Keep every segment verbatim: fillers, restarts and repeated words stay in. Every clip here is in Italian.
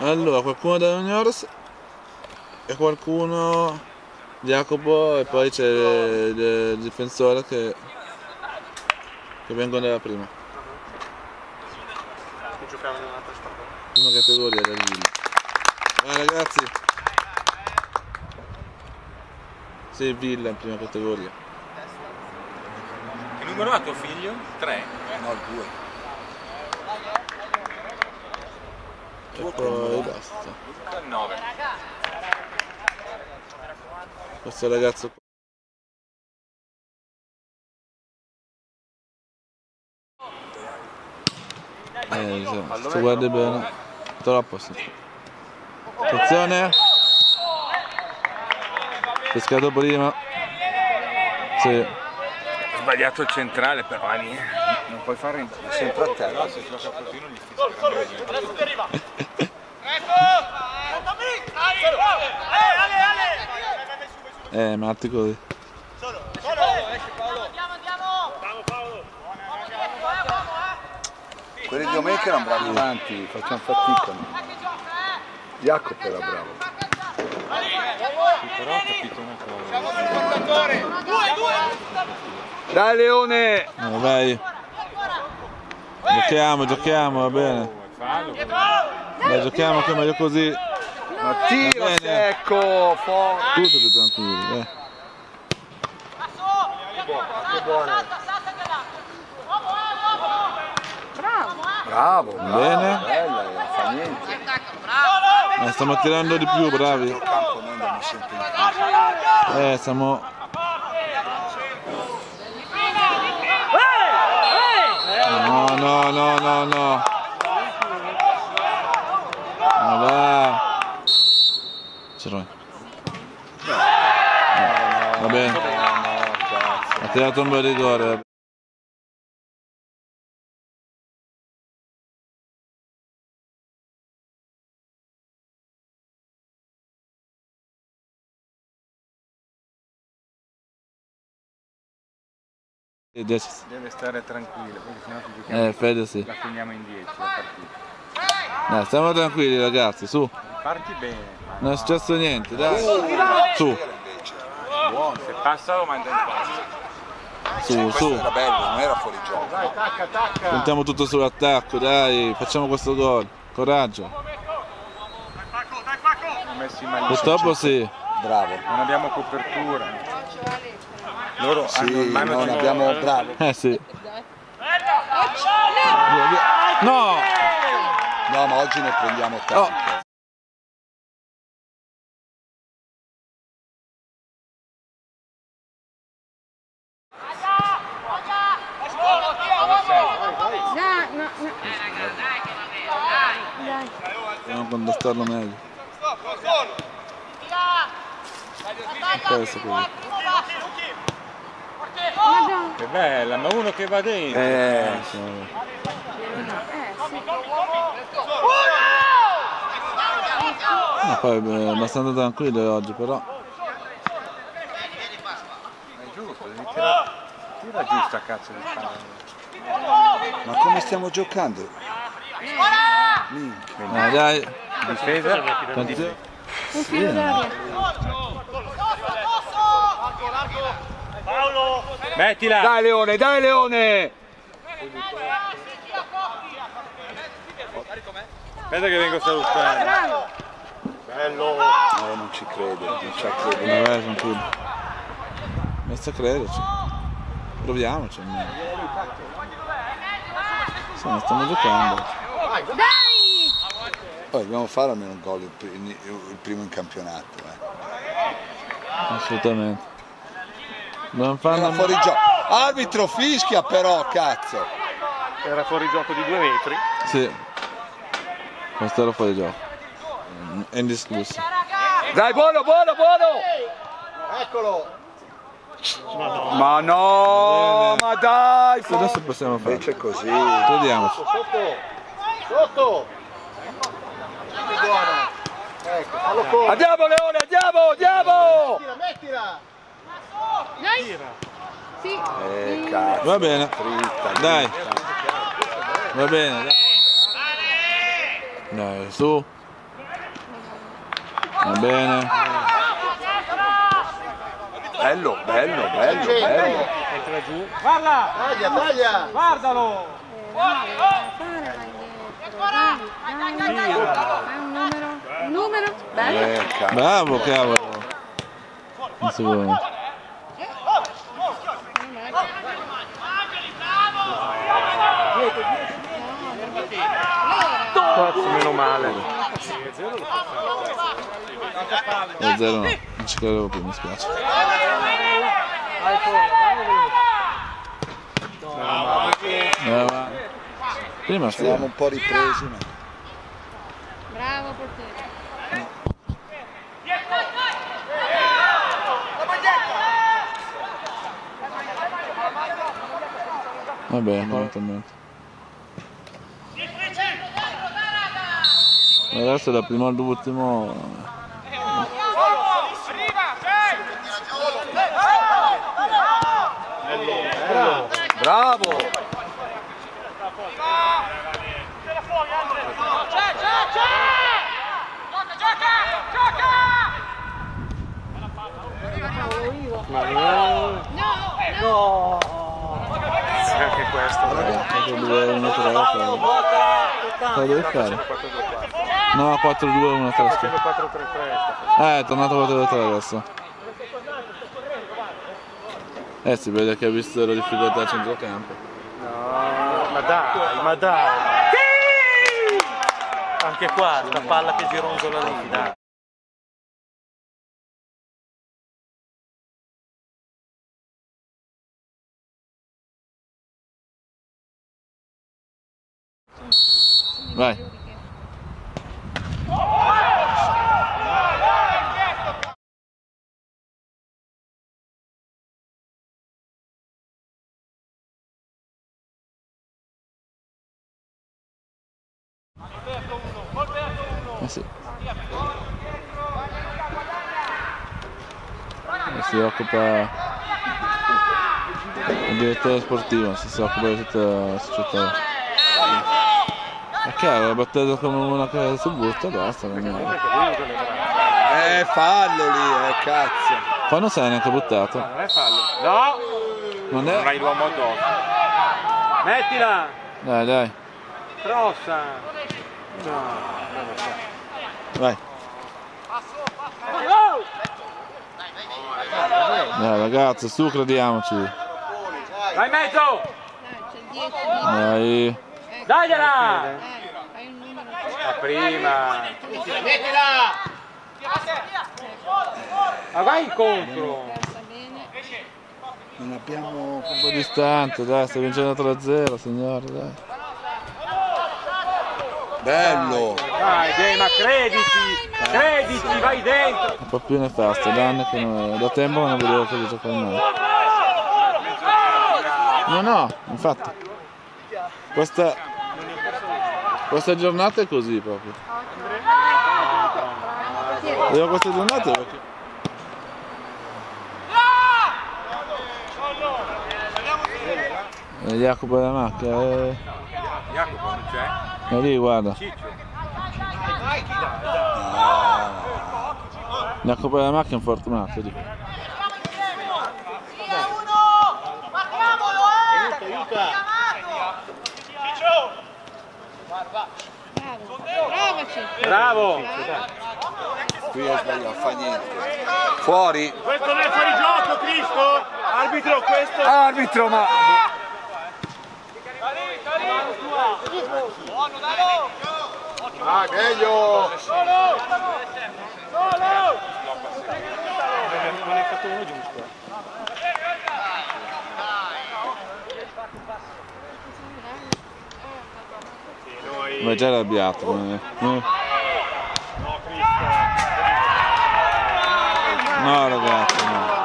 Allora, qualcuno da Juniors e qualcuno Jacopo e poi c'è il, il difensore che, che vengono dalla prima. Che giocavano in un'altra squadra. Prima categoria del Villa. Ah ragazzi! Sì, Villa in prima categoria. Che numero ha tuo figlio? tre? No, due. E poi basta. nove. Questo ragazzo qua. Eh, se, se guardi bene, troppo sì. Attenzione! Pescato prima. Sì. Sbagliato il centrale però Ani. Non puoi fare sempre a terra. Se gioca così non gli stai Eh, matti così. Quelli di domenica erano bravi avanti, facciamo fatica. Jacopo era bravo. Sì, però ho capito una cosa. Dai Leone! Eh, vai. Giochiamo, giochiamo, va bene. Dai, giochiamo che è meglio così. Ma tiro secco! Forte! Tutto più tranquillo, eh. Che buona. Bravo, bravo, Bene. bella, non fa niente. Eh, stiamo tirando di più, bravi. Il campo noi andiamo sempre in crisi. Eh, stiamo... No, no, no, no, no. Vabbè. C'era. Va bene. Ha tirato un bel rigore. Deve stare tranquillo, perché sennò ti giochiamo. Eh, Fede sì. La finiamo in dieci la partita. Dai, stiamo tranquilli ragazzi, su. Parti bene. Non è successo niente, dai. Su, Buono, se passa lo manda in pasta. su, Questo su. era bello, non era fuori gioco. Dai, tacca, tacca. Puntiamo tutto sull'attacco, dai. Facciamo questo gol. Coraggio. Siamo messi malissimo. Purtroppo sì. Bravo. Non abbiamo copertura. Loro Sì, hanno in mano non tipo- abbiamo bravo. Eh sì. Via, via. No! No, ma oggi ne prendiamo tanto. Oh. No, no, no. Dai. Dobbiamo contestarlo meglio. Questo così. Madonna. Che bella, ma uno che va dentro. Eh, Sì. Eh, sì. No, poi è abbastanza tranquillo oggi però. Ma è giusto, devi tirare. Tira giù sta cazzo di palla. ma come stiamo giocando? Minchia. Eh, dai. Difesa? Attenzione. Un filo d'aria. Mettila! Dai Leone, dai Leone! Aspetta che vengo a salutare. Bravo. Bello. No, non ci credo, non ci credo. Vabbè, tranquillo. Basta crederci. Proviamoci almeno. Sì, ma stiamo giocando. Dai! Poi dobbiamo fare almeno un gol il, pri- il primo in campionato. Eh. Assolutamente. Dobbiamo fare Era una... fuori gioco. Arbitro fischia però, cazzo! Era fuori gioco di due metri. Sì. Questo era fuori gioco. È indiscusso. Dai, buono, buono, buono! Eccolo. Ma no, ma dai! Sì, adesso possiamo fare. Invece così. Crediamoci. Sotto. Sotto. Che buono. Ecco, fallo correre. Andiamo Leone, andiamo, andiamo! Mettila, mettila. Dai! Sì. Eh, cazzo. Va bene. Dritta, Dai. dritta. Va bene. Dai, dai su. Va bene. Bello, bello, bello, bello. Entra giù. Guarda! Taglia, taglia! Guardalo! Fare là indietro, dai, dai, fai un numero, un numero, bello. Eh, cazzo. Bravo, cavolo. Un secondo. Cazzo, meno male. E zero no, non ci credevo più, mi spiace. Brava. Prima sì. Siamo un po' ripresi, ma... Bravo portiere. Vabbè, quaranta minuti. Adesso da primo all'ultimo. Bravo! Bravo! No, no. Anche questo. quattro due uno tre. Cosa devi fare? No, quattro due uno tre. quattro tre tre. Eh, è tornato quattro due tre adesso. Eh, si vede che ha visto la difficoltà a centrocampo. No, ma dai, ma dai. Anche qua, sta palla che gironzola lì, dai. Vai. Eh sì. E si occupa il direttore sportivo, si, si occupa di tutta la società. È chiaro, l'ha battuto come una che si butta e basta. Eh, fallo lì, eh, cazzo. Poi non sei neanche buttato. Non è fallo. No! Non Non è? hai l'uomo addosso. Mettila! Dai, dai. Crossa! No. Vai. Dai ragazzi, su, crediamoci. Vai in mezzo! Dai. Dagliela! Dai, fai un numero. La prima! Mettila! Ma vai incontro! Persa bene. Non abbiamo... Un po' distante, dai, stai vincendo tre a zero, signore, dai. Bello! Vai, dai, ma crediti! Crediti, vai dentro! Un po' più nefasto, da anni che non, da tempo che non vedevo che giocare male. No, no, infatti. Questa, questa giornata è così proprio. Vedevo queste giornate perché... E Jacopo della macchina, eh... Jacopo non c'è? è lì, guarda. Jacopo della macchina è un fortunato, lì. Bravo, Bravo! Qui ho sbagliato, fa niente. Fuori? Questo non è fuori gioco, Cristo! Arbitro, questo... Arbitro, ma... Ah, meglio! Solo! Solo! Non hai fatto uno giusto. Ma è già arrabbiato. Eh. Eh. No ragazzi, no.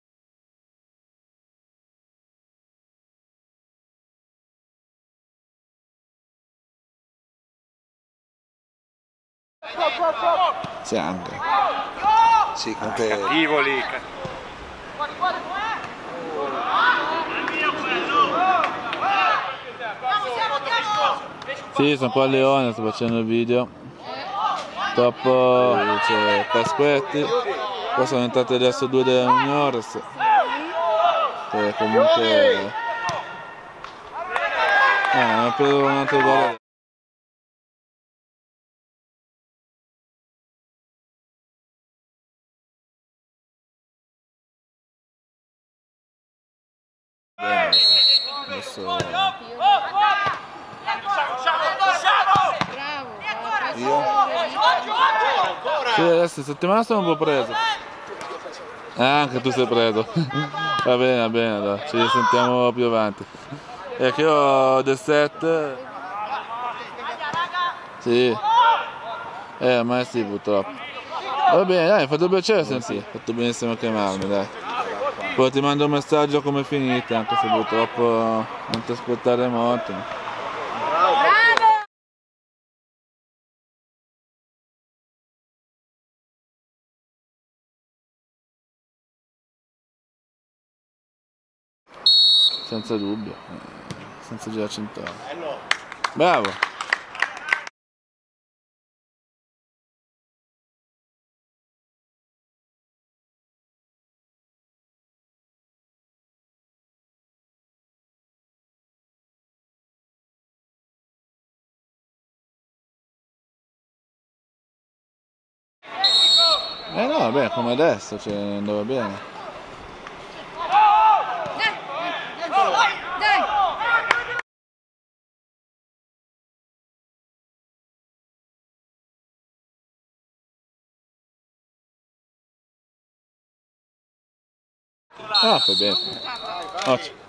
Sì, anche. Sì, comunque... Cattivo lì. Sì, sono qua a Leone, sto facendo il video. purtroppo c'è Pasquetti, poi sono entrati adesso due della Juniores, che comunque eh, hanno preso un altro gol. Bene, adesso Bravo. sì, adesso settimana sono un po' preso. Ah, anche tu sei preso. Va bene, va bene, dai. Ci risentiamo più avanti. E che io ho del set. Sì. Eh, ma sì, purtroppo. Va bene, dai, mi ha fatto piacere sentire. Ha fatto benissimo a chiamarmi, dai. Poi ti mando un messaggio come è finita, anche se purtroppo non ti aspettare molto. Senza dubbio, eh, senza girarci intorno. Bravo! Eh no, vabbè, come adesso, cioè andava bene. Dai. Ah, fai bene. Ottimo.